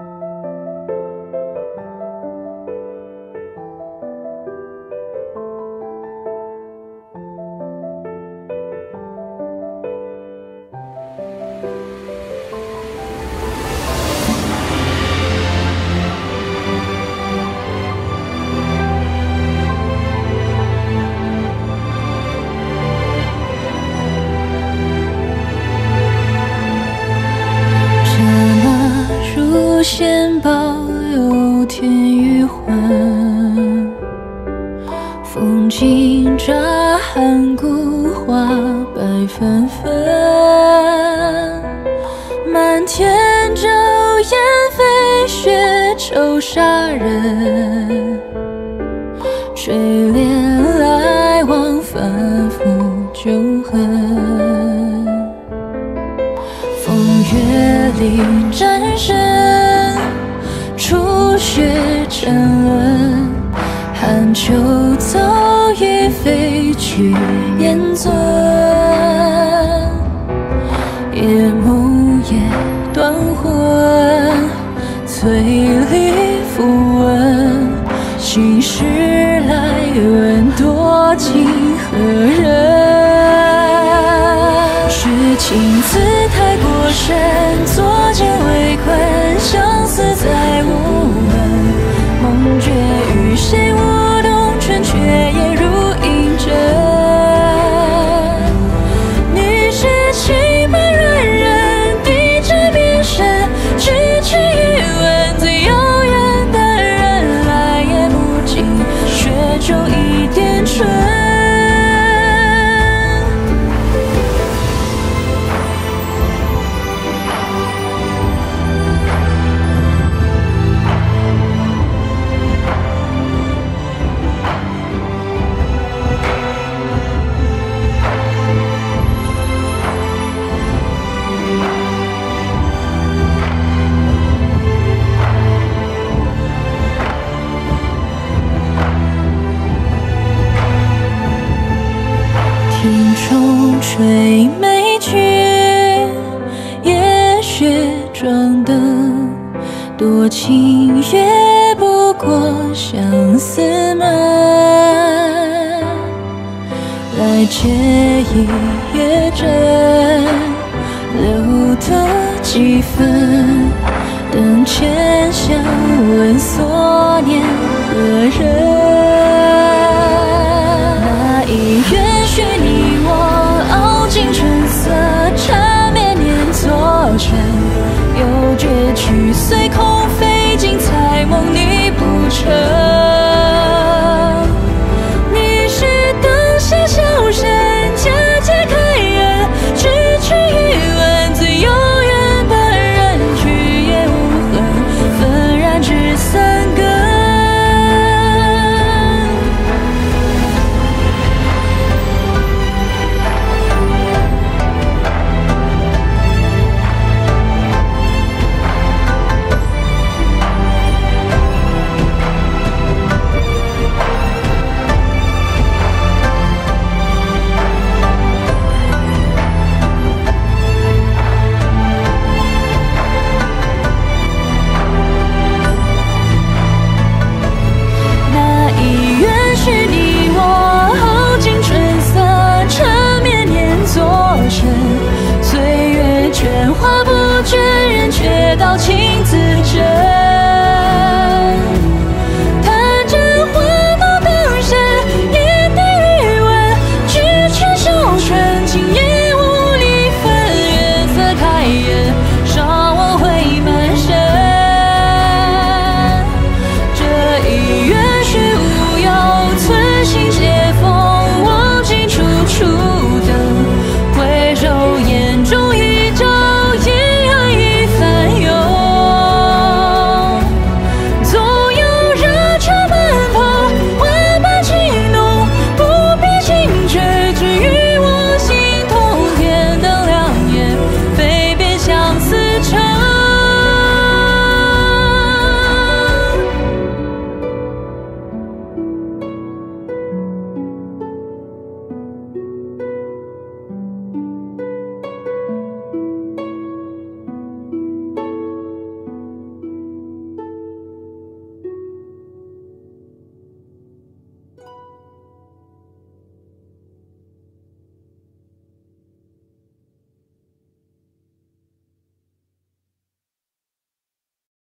先保有天与魂，风景乍寒谷花白纷纷，漫天骤烟飞雪愁杀人，垂帘来往反复旧恨，风月里战神初雪沉沦，寒秋早已飞去烟尊，夜梦夜断魂，翠里复问，心事来问多情何人？雪晴姿态过深，作茧为困，相思在无门，梦觉与谁舞动，春却也如银针。你是情满软人，低着面神，痴痴一问，最遥远的人，来也不及，雪中一点春。庭中吹梅曲，夜雪装灯，多情越不过相思门。来借一月针，留得几分，等千香问所念何人？那一月许你我熬尽春色，缠绵年作尘，又觉曲随空飞尽，才梦你不成。你是灯下笑声，佳节开恩，痴痴一问，最遥远的人，去也无痕，纷然只三更。岁月倦花不倦，人却道情自真。